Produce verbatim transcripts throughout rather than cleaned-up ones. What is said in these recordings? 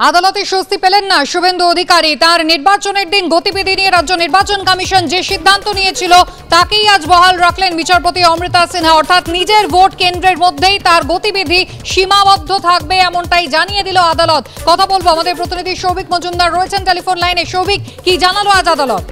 আদালতে স্বস্তি পেলেন না শুভেন্দু অধিকারী। তার নির্বাচনের দিন গতিবিধি নিয়ে রাজ্য নির্বাচন কমিশন যে সিদ্ধান্ত নিয়েছিল তাকেই আজ বহাল রাখলেন বিচারপতি অমৃতা সিনহা। অর্থাৎ নিজের ভোট কেন্দ্রের মধ্যেই তার গতিবিধি সীমাবদ্ধ থাকবে এমনটাই জানিয়ে দিল আদালত। কথা বলবো আমাদের প্রতিনিধি সৌভিক মজুমদার রয়েছেন টেলিফোন লাইনে। সৌভিক, কি জানালো আজ আদালত?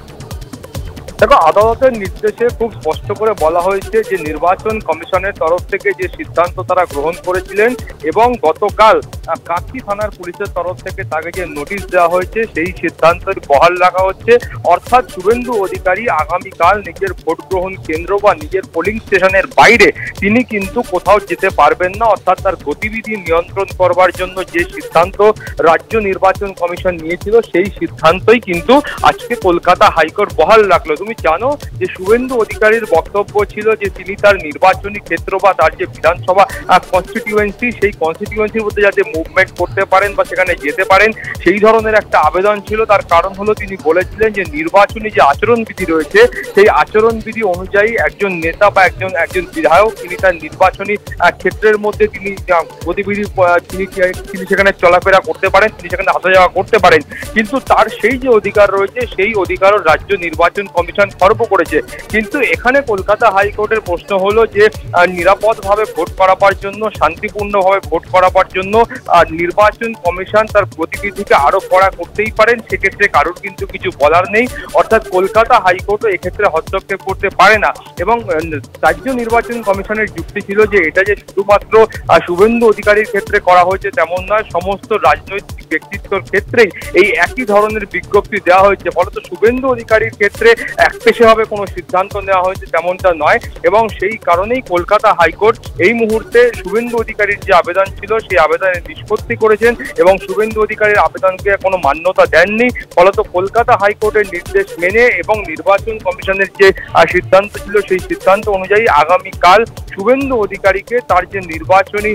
দেখো, আদালতের নির্দেশে খুব স্পষ্ট করে বলা হয়েছে যে নির্বাচন কমিশনের তরফ থেকে যে সিদ্ধান্ত তারা গ্রহণ করেছিলেন এবং গতকাল কাঁথি থানার পুলিশের তরফ থেকে তাকে যে নোটিশ দেওয়া হয়েছে সেই সিদ্ধান্তের বহাল রাখা হচ্ছে। অর্থাৎ শুভেন্দু অধিকারী আগামীকাল নিজের ভোট গ্রহণ কেন্দ্র বা নিজের পোলিং স্টেশনের বাইরে তিনি কিন্তু কোথাও যেতে পারবেন না। অর্থাৎ তার গতিবিধি নিয়ন্ত্রণ করবার জন্য যে সিদ্ধান্ত রাজ্য নির্বাচন কমিশন নিয়েছিল সেই সিদ্ধান্তই কিন্তু আজকে কলকাতা হাইকোর্ট বহাল রাখলো। তুমি জানো যে শুভেন্দু অধিকারীর বক্তব্য ছিল যে তিনি তার নির্বাচনী ক্ষেত্র বা তার যে বিধানসভা কনস্টিটিউয়েন্সি সেই কনস্টিটিউয়েন্সির মধ্যে যাতে মুভমেন্ট করতে পারেন বা সেখানে যেতে পারেন সেই ধরনের একটা আবেদন ছিল। তার কারণ হলো তিনি বলেছিলেন যে নির্বাচনী যে আচরণবিধি রয়েছে সেই আচরণবিধি অনুযায়ী একজন নেতা বা একজন একজন বিধায়ক তিনি তার নির্বাচনী ক্ষেত্রের মধ্যে তিনি গতিবিধি তিনি তিনি সেখানে চলাফেরা করতে পারেন, তিনি সেখানে আসা যাওয়া করতে পারেন, কিন্তু তার সেই যে অধিকার রয়েছে সেই অধিকারও রাজ্য নির্বাচন কমিশন খর্ব করেছে। কিন্তু এখানে কলকাতা হাইকোর্টের প্রশ্ন হলো যে নিরাপদভাবে ভোট করাবার জন্য, শান্তিপূর্ণভাবে ভোট করাবার জন্য নির্বাচন কমিশন তার গতিবিধিকে আরো কড়া করতেই পারেন, সেক্ষেত্রে কারোর কিন্তু কিছু বলার নেই। অর্থাৎ কলকাতা হাইকোর্টও এক্ষেত্রে হস্তক্ষেপ করতে পারে না। এবং রাজ্য নির্বাচন কমিশনের যুক্তি ছিল যে এটা যে শুধুমাত্র শুভেন্দু অধিকারীর ক্ষেত্রে করা হয়েছে তেমন নয়, সমস্ত রাজনৈতিক ব্যক্তিত্বর ক্ষেত্রেই এই একই ধরনের বিজ্ঞপ্তি দেওয়া হয়েছে। ফলত শুভেন্দু অধিকারীর ক্ষেত্রে একপেশেভাবে কোনো সিদ্ধান্ত নেওয়া হয়েছে তেমনটা নয়। এবং সেই কারণেই কলকাতা হাইকোর্ট এই মুহূর্তে শুভেন্দু অধিকারীর যে আবেদন ছিল সেই আবেদনের নিষ্পত্তি করেছেন এবং শুভেন্দু অধিকারীর আবেদনকে কোনো মান্যতা দেননি। ফলত কলকাতা হাইকোর্টের নির্দেশ মেনে এবং নির্বাচন কমিশনের যে সিদ্ধান্ত ছিল সেই সিদ্ধান্ত অনুযায়ী আগামীকাল শুভেন্দু অধিকারীকে তার যে নির্বাচনী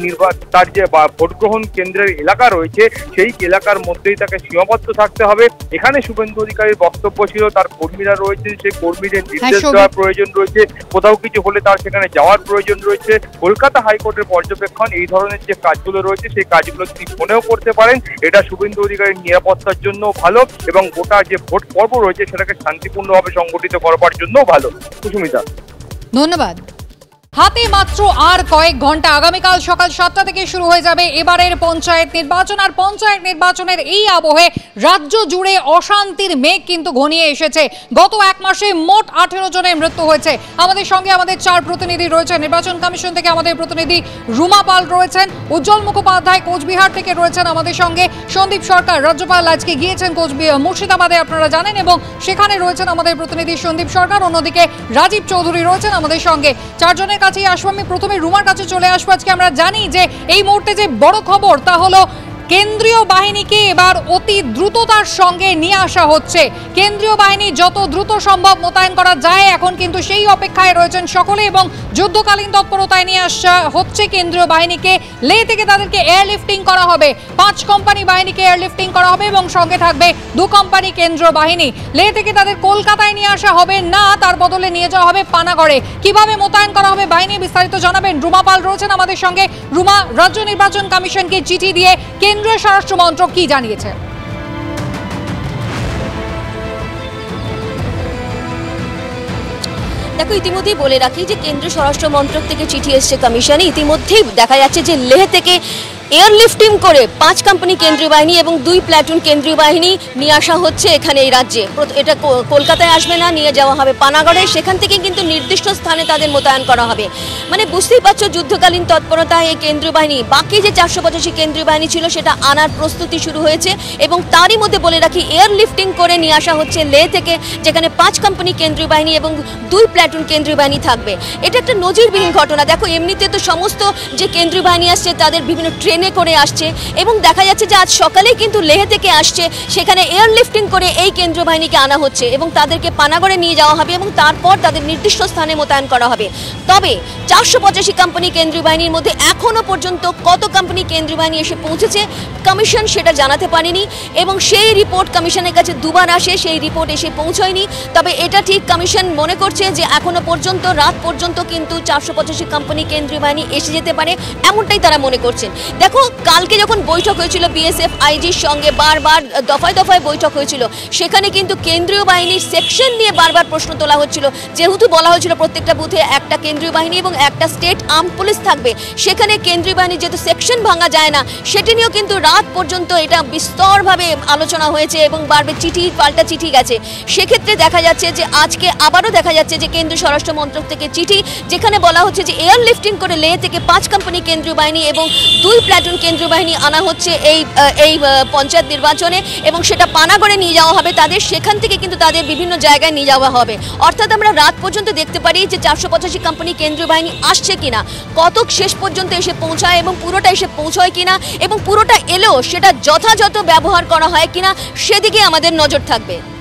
তার যে ভোট গ্রহণ কেন্দ্রের এলাকা রয়েছে সেই এলাকার মধ্যেই তাকে সীমাবদ্ধ থাকতে হবে। এখানে শুভেন্দু অধিকারীর বক্তব্য ছিল তার কর্মীরা রয়েছে সেই কর্মীদের নির্দেশ দেওয়ার প্রয়োজন রয়েছে, কোথাও কিছু হলে তার সেখানে যাওয়ার প্রয়োজন রয়েছে। কলকাতা হাইকোর্টের পর্যবেক্ষণ এই ধরনের যে কাজগুলো রয়েছে সেই কাজগুলো তিনি ফোনেও করতে পারেন, এটা শুভেন্দু অধিকারীর নিরাপত্তার জন্য ভালো এবং গোটা যে ভোট পর্ব রয়েছে সেটাকে শান্তিপূর্ণভাবে সংগঠিত করবার জন্য ভালো। সুস্মিতা, ধন্যবাদ। হাতে মাত্র আর কয়েক ঘন্টা, আগামীকাল সকাল সাতটা থেকে শুরু হয়ে যাবে এবারের পঞ্চায়েত নির্বাচন। আর পঞ্চায়েত নির্বাচনের এই আবহে রাজ্য জুড়ে অশান্তির মেঘ কিন্তু ঘনিয়ে এসেছে। গত এক মাসে মোট আঠেরো জনের মৃত্যু হয়েছে। আমাদের সঙ্গে আমাদের চার প্রতিনিধি রয়েছে। নির্বাচন কমিশন থেকে আমাদের প্রতিনিধি রুমা পাল রয়েছেন, উজ্জ্বল মুখোপাধ্যায় কোচবিহার থেকে রয়েছেন আমাদের সঙ্গে, সন্দীপ সরকার রাজ্যপাল আজকে গিয়েছেন কোচবিহার মুর্শিদাবাদে আপনারা জানেন, এবং সেখানে রয়েছেন আমাদের প্রতিনিধি সন্দীপ সরকার। অন্যদিকে রাজীব চৌধুরী রয়েছেন আমাদের সঙ্গে। চারজনের কাছেই আসবো। আমি প্রথমে রুমার কাছে চলে আসবো। আজকে আমরা জানি যে এই মুহূর্তে যে বড় খবর তা হলো কেন্দ্রীয় বাহিনীকে এবার অতি দ্রুততার সঙ্গে নিয়ে আসা হচ্ছে। কেন্দ্রীয় বাহিনী যত দ্রুত সম্ভব মোতায়েন করা যায় এখন কিন্তু সেই অপেক্ষায় রয়েছেন সকলে, এবং যুদ্ধকালীন তৎপরতায় নিয়ে আসা হচ্ছে কেন্দ্রীয় বাহিনীকে। লে থেকে তাদেরকে এয়ারলিফটিং করা হবে, পাঁচ কোম্পানি বাহিনীকে এয়ারলিফটিং করা হবে এবং সঙ্গে থাকবে দু কোম্পানি কেন্দ্রীয় বাহিনী। লে থেকে তাদের কলকাতায় নিয়ে আসা হবে না, তার বদলে নিয়ে যাওয়া হবে পানাগড়ে। কিভাবে মোতায়েন করা হবে বাহিনী বিস্তারিত জানাবেন রুমা পাল রয়েছেন আমাদের সঙ্গে। রুমা, রাজ্য নির্বাচন কমিশনকে চিঠি দিয়ে কেন্দ্রীয় স্বরাষ্ট্র মন্ত্রক কি জানিয়েছে? দেখো, ইতিমধ্যেই বলে রাখি যে কেন্দ্রীয় স্বরাষ্ট্র মন্ত্রক থেকে চিঠি এসছে কমিশনে। ইতিমধ্যেই দেখা যাচ্ছে যে লেহ থেকে এয়ারলিফটিং করে পাঁচ কোম্পানি কেন্দ্রীয় বাহিনী এবং দুই প্ল্যাটুন কেন্দ্রীয় বাহিনী নিয়ে আসা হচ্ছে এখানে এই রাজ্যে। এটা কলকাতায় আসবে না, নিয়ে যাওয়া হবে পানাগড়ে। সেখান থেকে কিন্তু নির্দিষ্ট স্থানে তাদের মোতায়েন করা হবে। মানে বুঝতেই পারছো যুদ্ধকালীন তৎপরতায় এই কেন্দ্রীয় বাহিনী, বাকি যে চারশো পঁচাশি কেন্দ্রীয় বাহিনী ছিল সেটা আনার প্রস্তুতি শুরু হয়েছে। এবং তারই মধ্যে বলে রাখি এয়ারলিফটিং করে নিয়ে আসা হচ্ছে লে থেকে, যেখানে পাঁচ কোম্পানি কেন্দ্রীয় বাহিনী এবং দুই প্ল্যাটুন কেন্দ্রীয় বাহিনী থাকবে। এটা একটা নজিরবিহীন ঘটনা। দেখো, এমনিতে তো সমস্ত যে কেন্দ্রীয় বাহিনী আসছে তাদের বিভিন্ন ট্রেন ট্রেনে করে আসছে এবং দেখা যাচ্ছে যে আজ সকালেই কিন্তু লেহ থেকে আসছে, সেখানে এয়ারলিফটিং করে এই কেন্দ্রীয় বাহিনীকে আনা হচ্ছে এবং তাদেরকে পানাগড়ে নিয়ে যাওয়া হবে এবং তারপর তাদের নির্দিষ্ট স্থানে মোতায়েন করা হবে। তবে চারশো পঁচাশি কোম্পানি কেন্দ্রীয় বাহিনীর মধ্যে এখনো পর্যন্ত কত কোম্পানি কেন্দ্রীয় বাহিনী এসে পৌঁছেছে কমিশন সেটা জানাতে পারেনি এবং সেই রিপোর্ট কমিশনের কাছে দুবার আসে, সেই রিপোর্ট এসে পৌঁছয়নি। তবে এটা ঠিক কমিশন মনে করছে যে এখনো পর্যন্ত রাত পর্যন্ত কিন্তু চারশো পঁচাশি কোম্পানি কেন্দ্রীয় বাহিনী এসে যেতে পারে, এমনটাই তারা মনে করছেন। দেখো কালকে যখন বৈঠক হয়েছিল বিএসএফ আইজির সঙ্গে, বারবার দফায় দফায় বৈঠক হয়েছিল, সেখানে কিন্তু কেন্দ্রীয় বাহিনীর সেকশন নিয়ে বারবার প্রশ্ন তোলা হচ্ছিল। যেহেতু বলা হয়েছিল প্রত্যেকটা বুথে একটা কেন্দ্রীয় বাহিনী এবং একটা স্টেট আর্ম পুলিশ থাকবে, সেখানে কেন্দ্রীয় বাহিনীর যেহেতু সেকশন ভাঙা যায় না, সেটি নিয়েও কিন্তু রাত পর্যন্ত এটা বিস্তরভাবে আলোচনা হয়েছে এবং বারবার চিঠি পাল্টা চিঠি গেছে। সেক্ষেত্রে দেখা যাচ্ছে যে আজকে আবারও দেখা যাচ্ছে যে কেন্দ্রীয় স্বরাষ্ট্র মন্ত্রক থেকে চিঠি, যেখানে বলা হচ্ছে যে এয়ার লিফটিং করে লেহ থেকে পাঁচ কোম্পানি কেন্দ্রীয় বাহিনী এবং দুই প্ল্যাটুন কেন্দ্রীয় বাহিনী আনা হচ্ছে এই এই পঞ্চায়েত নির্বাচনে, এবং সেটা পানাগড়ে নিয়ে যাওয়া হবে তাদের, সেখান থেকে কিন্তু তাদের বিভিন্ন জায়গায় নিয়ে যাওয়া হবে। অর্থাৎ আমরা রাত পর্যন্ত দেখতে পারি যে চারশো পঁচাশি কোম্পানি কেন্দ্রীয় বাহিনী আসছে কিনা, কতক শেষ পর্যন্ত এসে পৌঁছায় এবং পুরোটা এসে পৌঁছয় কিনা, এবং পুরোটা এলেও সেটা যথাযথ ব্যবহার করা হয় কিনা, সেদিকে আমাদের নজর থাকবে।